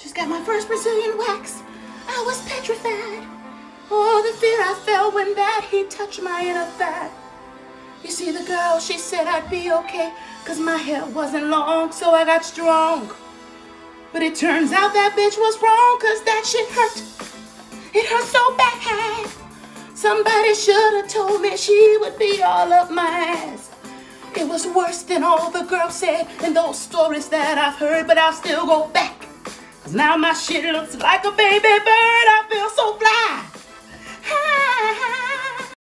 Just got my first Brazilian wax. I was petrified. Oh, the fear I felt when that he touched my inner thigh. You see, the girl, she said I'd be okay, 'cause my hair wasn't long, so I got strong. But it turns out that bitch was wrong, 'cause that shit hurt. It hurt so bad. Somebody should have told me she would be all up my ass. It was worse than all the girls said in those stories that I've heard, but I'll still go back. 'Cause now my shit looks like a baby bird. I feel so fly.